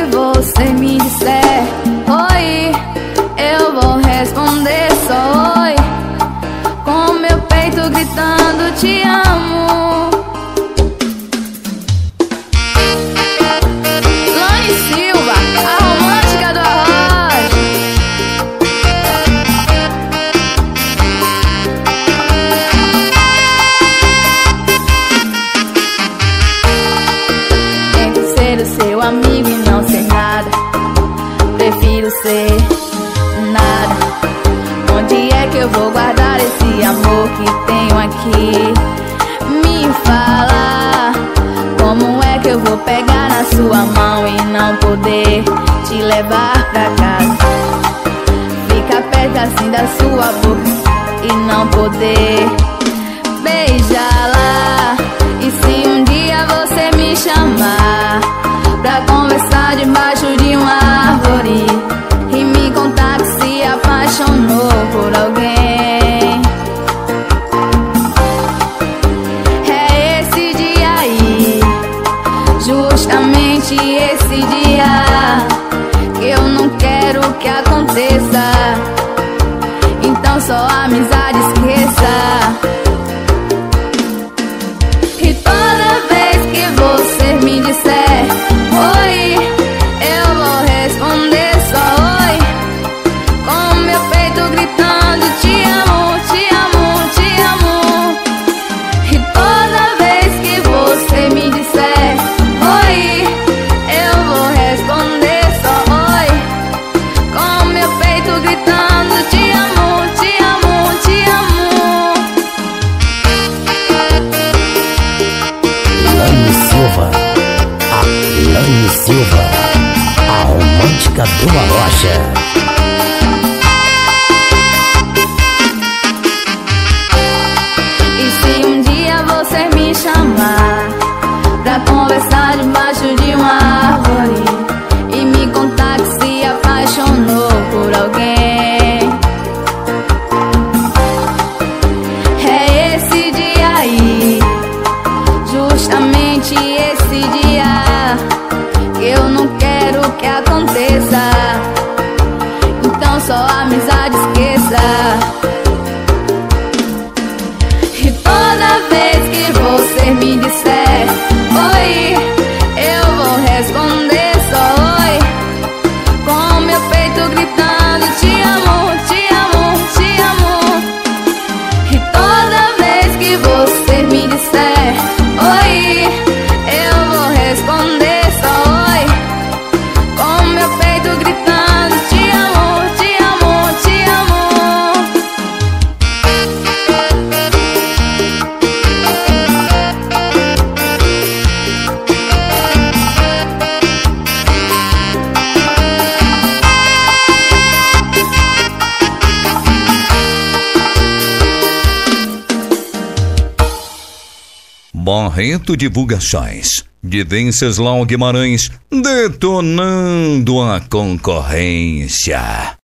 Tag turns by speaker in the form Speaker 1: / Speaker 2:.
Speaker 1: você me disser oi, eu vou responder só oi, com meu peito gritando te amo. Lani Silva, a romântica do arroz. Tento ser o seu amigo e não ser nada, prefiro ser nada. Onde é que eu vou guardar esse amor que tenho aqui? Me fala, como é que eu vou pegar na sua mão e não poder te levar pra casa? Fica perto assim da sua boca e não poder beijá-la. E se um dia você me chamar pra conversar debaixo de uma árvore e me contar que se apaixonou por alguém, é esse dia aí, justamente esse dia, que eu não quero que aconteça. Então só a amizade esqueça. E toda vez que você me disser oi, eu vou responder só oi, com meu peito gritando te amo, te amo, te amo. E toda vez que você me disser oi, eu vou responder só oi, com meu peito gritando te amo, te amo, te amo.
Speaker 2: Lani Silva, a Lani Silva, a romântica do Arrocha.
Speaker 1: E se um dia você me chamar pra conversar debaixo de uma árvore e me contar que se apaixonou por alguém, é esse dia aí, justamente esse dia, que eu não quero que aconteça. Então só a amizade esqueça. E toda vez que você me disser oi, eu vou responder só oi, com meu peito gritando te amo, te amo, te amo. E toda vez que você me disser oi, eu vou responder só oi, com meu peito gritando te amo, te amo, te amo.
Speaker 3: Barreto Divulgações, de Venceslau Guimarães, detonando a concorrência.